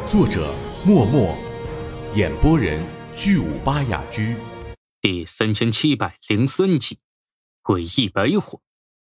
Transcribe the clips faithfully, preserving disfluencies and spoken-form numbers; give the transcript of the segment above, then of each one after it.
作者默默，演播人巨五八雅居。 第三千七百零三集，诡异白火。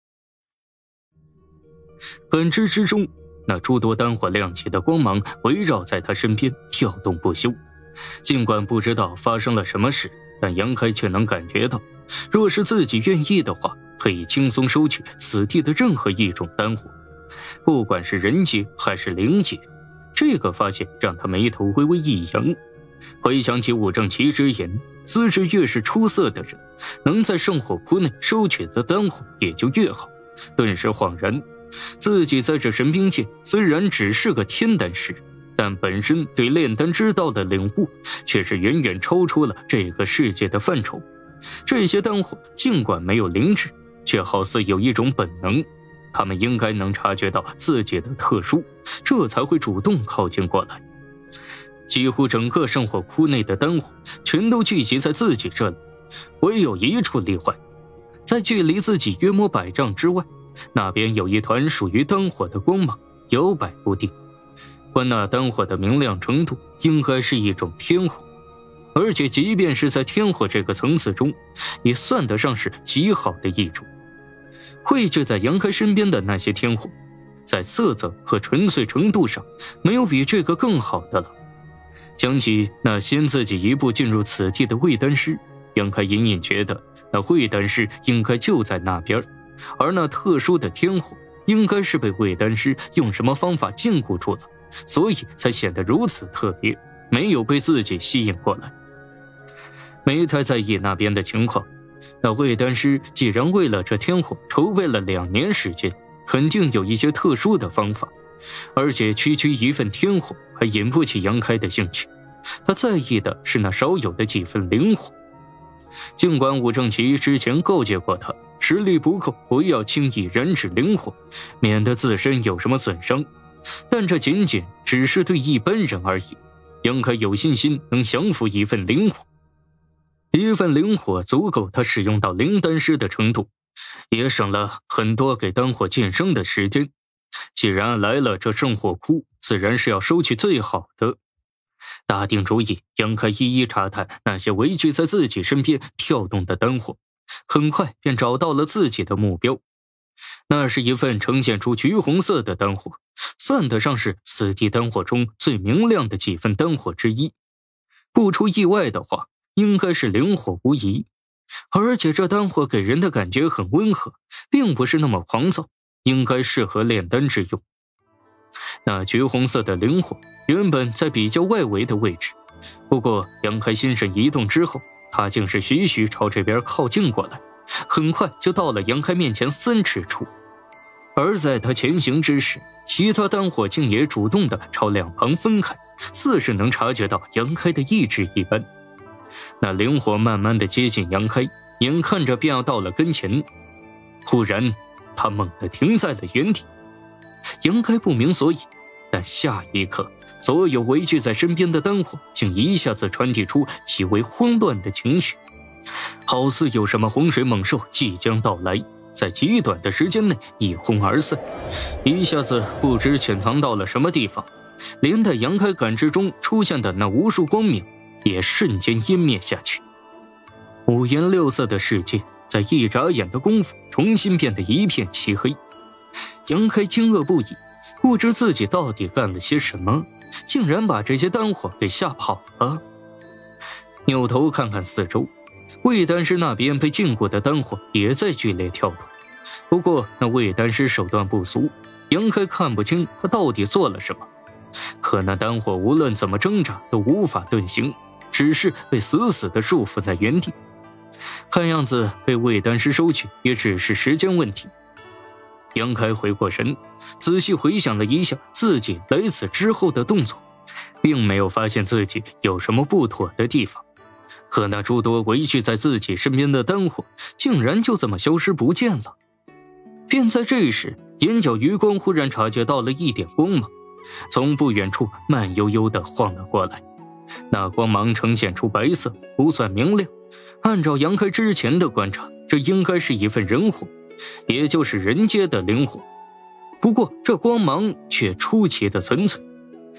感知之中，那诸多丹火亮起的光芒围绕在他身边跳动不休。尽管不知道发生了什么事，但杨开却能感觉到，若是自己愿意的话，可以轻松收取此地的任何一种丹火，不管是人阶还是灵阶。这个发现让他眉头微微一扬，回想起武正奇之言，资质越是出色的人，能在圣火窟内收取的丹火也就越好，顿时恍然，自己在这神兵界虽然只是个天丹师，但本身对炼丹之道的领悟却是远远超出了这个世界的范畴。这些丹火尽管没有灵智，却好似有一种本能，他们应该能察觉到自己的特殊，这才会主动靠近过来。几乎整个圣火窟内的丹火全都聚集在自己这里，唯有一处例外，在距离自己约莫百丈之外，那边有一团属于丹火的光芒摇摆不定。观那丹火的明亮程度，应该是一种天火，而且即便是在天火这个层次中，也算得上是极好的一种。汇聚在杨开身边的那些天火，在色泽和纯粹程度上，没有比这个更好的了。想起那先自己一步进入此地的魏丹师，杨开隐隐觉得那魏丹师应该就在那边，而那特殊的天火应该是被魏丹师用什么方法禁锢住了，所以才显得如此特别，没有被自己吸引过来。没太在意那边的情况，那魏丹师既然为了这天火筹备了两年时间，肯定有一些特殊的方法，而且区区一份天火还引不起杨开的兴趣，他在意的是那少有的几分灵火。尽管武正奇之前告诫过他，实力不够不要轻易燃指灵火，免得自身有什么损伤，但这仅仅只是对一般人而已。杨开有信心能降服一份灵火，一份灵火足够他使用到灵丹师的程度，也省了很多给丹火晋升的时间。既然来了这圣火窟，自然是要收取最好的。打定主意，杨开一一查探那些围聚在自己身边跳动的丹火，很快便找到了自己的目标。那是一份呈现出橘红色的丹火，算得上是此地丹火中最明亮的几份丹火之一。不出意外的话，应该是灵火无疑，而且这丹火给人的感觉很温和，并不是那么狂躁，应该适合炼丹之用。那橘红色的灵火原本在比较外围的位置，不过杨开心神一动之后，他竟是徐徐朝这边靠近过来，很快就到了杨开面前三尺处。而在他前行之时，其他丹火竟也主动地朝两旁分开，似是能察觉到杨开的意志一般。那灵火慢慢地接近杨开，眼看着便要到了跟前，忽然他猛地停在了原地。杨开不明所以，但下一刻，所有围聚在身边的丹火竟一下子传递出极为慌乱的情绪，好似有什么洪水猛兽即将到来，在极短的时间内一哄而散，一下子不知潜藏到了什么地方，连带杨开感知中出现的那无数光明也瞬间湮灭下去。五颜六色的世界在一眨眼的功夫重新变得一片漆黑。杨开惊愕不已，不知自己到底干了些什么，竟然把这些丹火给吓跑了。扭头看看四周，魏丹师那边被禁锢的丹火也在剧烈跳动，不过那魏丹师手段不俗，杨开看不清他到底做了什么，可那丹火无论怎么挣扎都无法遁形，只是被死死地束缚在原地。看样子被魏丹师收取也只是时间问题。杨开回过神，仔细回想了一下自己来此之后的动作，并没有发现自己有什么不妥的地方。可那诸多围聚在自己身边的丹火竟然就这么消失不见了。便在这时，眼角余光忽然察觉到了一点光芒，从不远处慢悠悠地晃了过来。那光芒呈现出白色，不算明亮，按照杨开之前的观察，这应该是一份人火，也就是人阶的灵火。不过这光芒却出奇的纯粹，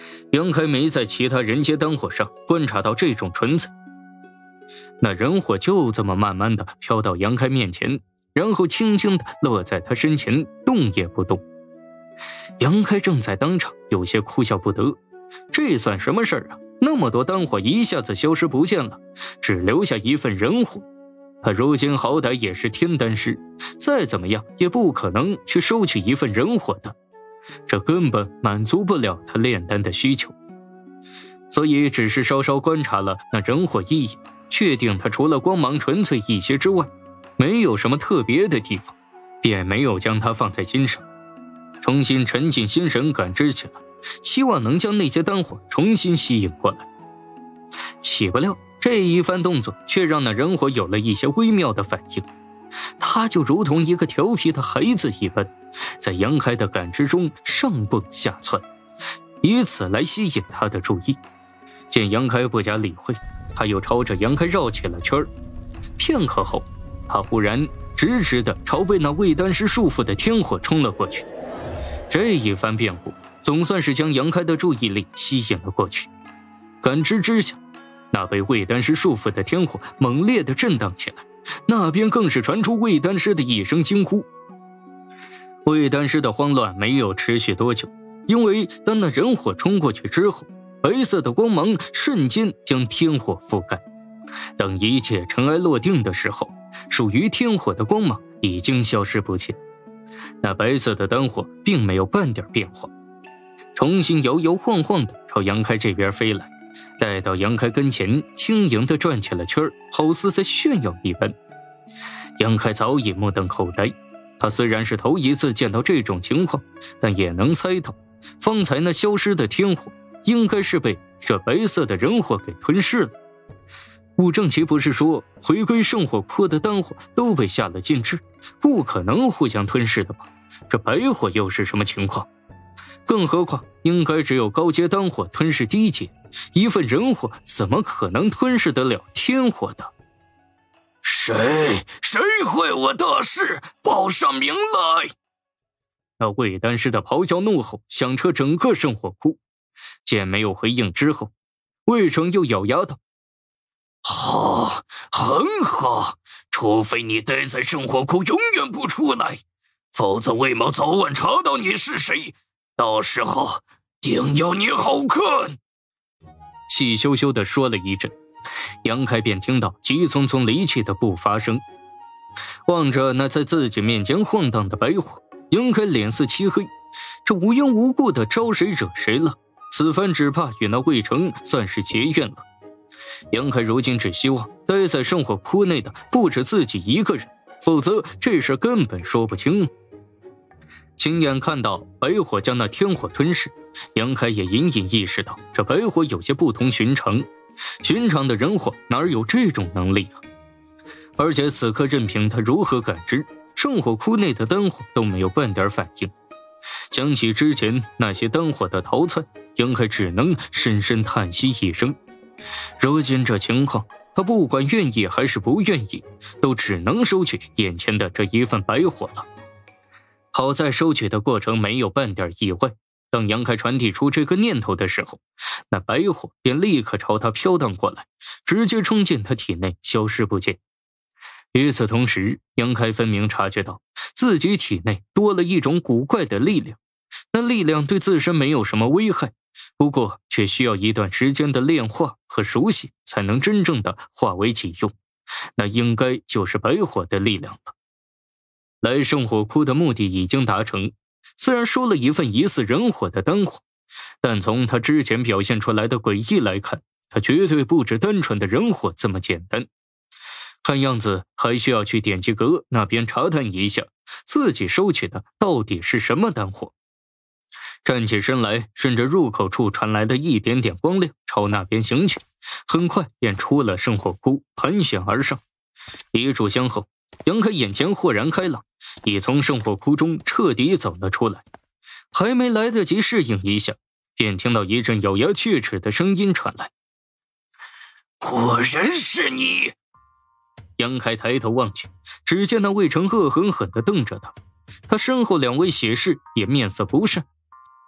杨开没在其他人间灯火上观察到这种纯粹。那人火就这么慢慢的飘到杨开面前，然后轻轻的落在他身前，动也不动。杨开正在当场有些哭笑不得，这算什么事儿啊？那么多丹火一下子消失不见了，只留下一份人火。他如今好歹也是天丹师，再怎么样也不可能去收取一份人火的，这根本满足不了他炼丹的需求。所以只是稍稍观察了那人火一眼，确定它除了光芒纯粹一些之外，没有什么特别的地方，便没有将它放在心上，重新沉浸心神感知起来，希望能将那些丹火重新吸引过来。岂不料这一番动作却让那人火有了一些微妙的反应，他就如同一个调皮的孩子一般，在杨开的感知中上蹦下窜，以此来吸引他的注意。见杨开不加理会，他又朝着杨开绕起了圈儿。片刻后，他忽然直直地朝被那魏丹师束缚的天火冲了过去。这一番变故总算是将杨开的注意力吸引了过去。感知之下，那被魏丹师束缚的天火猛烈地震荡起来，那边更是传出魏丹师的一声惊呼。魏丹师的慌乱没有持续多久，因为当那人火冲过去之后，白色的光芒瞬间将天火覆盖。等一切尘埃落定的时候，属于天火的光芒已经消失不见。那白色的丹火并没有半点变化，重新摇摇晃晃地朝杨开这边飞来，待到杨开跟前，轻盈地转起了圈，好似在炫耀一般。杨开早已目瞪口呆，他虽然是头一次见到这种情况，但也能猜到，方才那消失的天火应该是被这白色的人火给吞噬了。武正奇不是说回归圣火窟的丹火都被下了禁制，不可能互相吞噬的吧？这白火又是什么情况？更何况应该只有高阶丹火吞噬低阶，一份人火怎么可能吞噬得了天火的？ 谁谁坏我大事，报上名来！ 那魏丹师的咆哮怒吼响彻整个圣火窟。见没有回应之后，魏成又咬牙道： 好，很好，除非你待在圣火窟永远不出来，否则魏某早晚查到你是谁，到时候定要你好看。 气咻咻地说了一阵，杨开便听到急匆匆离去的步伐声。望着那在自己面前晃荡的白火，杨开脸色漆黑，这无缘无故的招谁惹谁了？此番只怕与那魏成算是结怨了。杨开如今只希望待在圣火窟内的不止自己一个人，否则这事根本说不清。亲眼看到白火将那天火吞噬，杨开也隐隐意识到这白火有些不同寻常，寻常的人火哪有这种能力啊？而且此刻任凭他如何感知，圣火窟内的丹火都没有半点反应。想起之前那些丹火的逃窜，杨开只能深深叹息一声。如今这情况，他不管愿意还是不愿意，都只能收取眼前的这一份白火了。好在收取的过程没有半点意外，当杨开传递出这个念头的时候，那白火便立刻朝他飘荡过来，直接冲进他体内，消失不见。与此同时，杨开分明察觉到自己体内多了一种古怪的力量，那力量对自身没有什么危害，不过却需要一段时间的炼化和熟悉才能真正的化为己用，那应该就是白火的力量了。来圣火窟的目的已经达成，虽然收了一份疑似人火的丹火，但从他之前表现出来的诡异来看，他绝对不止单纯的人火这么简单。看样子还需要去典籍阁那边查探一下，自己收取的到底是什么丹火。站起身来，顺着入口处传来的一点点光亮朝那边行去，很快便出了圣火窟，盘旋而上。一炷香后，杨开眼前豁然开朗，已从圣火窟中彻底走了出来。还没来得及适应一下，便听到一阵咬牙切齿的声音传来： 果然是你！ 杨开抬头望去，只见那魏成恶狠狠地瞪着他，他身后两位血士也面色不善。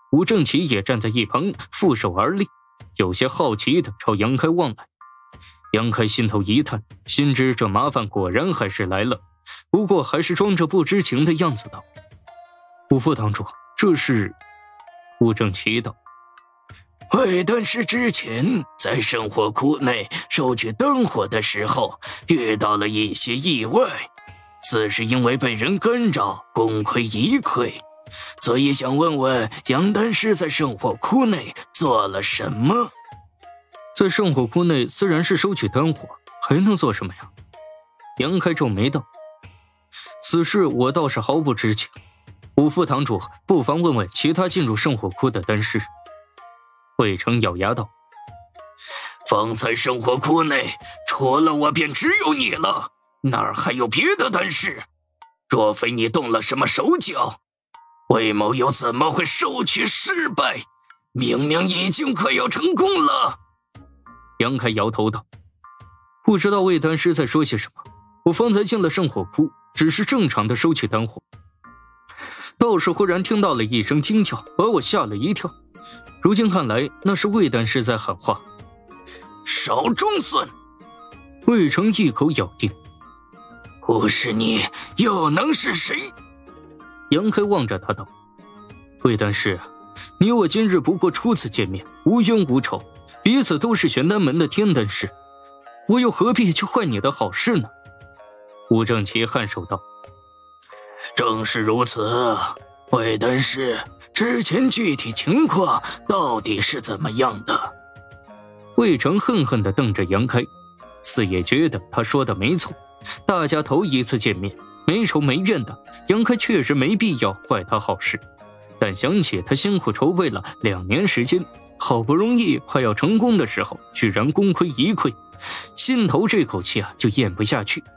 吴正奇也站在一旁负手而立，有些好奇地朝杨开望来。杨开心头一叹，心知这麻烦果然还是来了，不过还是装着不知情的样子道：吴副堂主，这是……吴正奇道： 魏丹师之前在圣火窟内收取灯火的时候遇到了一些意外，自是因为被人干扰，功亏一篑，所以想问问杨丹师在圣火窟内做了什么。 在圣火窟内自然是收取灯火，还能做什么呀？杨开皱眉道：此事我倒是毫不知情，吴副堂主不妨问问其他进入圣火窟的丹师。魏成咬牙道： 方才圣火窟内除了我便只有你了，哪儿还有别的丹师？若非你动了什么手脚，魏某又怎么会收取失败？明明已经快要成功了。 杨开摇头道：不知道魏丹师在说些什么，我方才进了圣火窟，只是正常的收取丹火，倒是忽然听到了一声惊叫，把我吓了一跳。如今看来，那是魏丹师在喊话。 少装蒜！ 魏成一口咬定： 不是你，又能是谁？ 杨开望着他道：魏丹师，你我今日不过初次见面，无冤无仇，彼此都是玄丹门的天丹师，我又何必去坏你的好事呢？吴正奇颔首道： 正是如此。魏丹师之前具体情况到底是怎么样的？ 魏成恨恨地瞪着杨开，似也觉得他说的没错，大家头一次见面，没仇没怨的，杨开确实没必要坏他好事。但想起他辛苦筹备了两年时间，好不容易快要成功的时候，居然功亏一篑，心头这口气啊就咽不下去。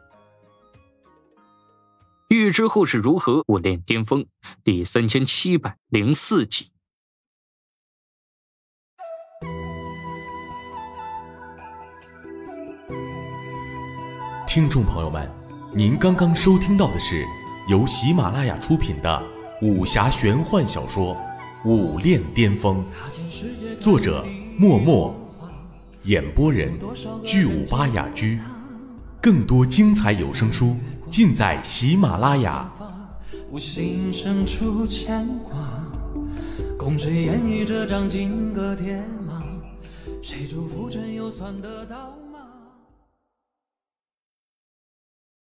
欲知后事如何，我练巅峰第三千七百零四集。 听众朋友们，您刚刚收听到的是由喜马拉雅出品的武侠玄幻小说《武练巅峰》，作者默默，演播人巨武巴雅居。更多精彩有声书尽在喜马拉雅。 无心生出牵挂，共谁演绎这张金戈铁马？谁祝福真又算得到？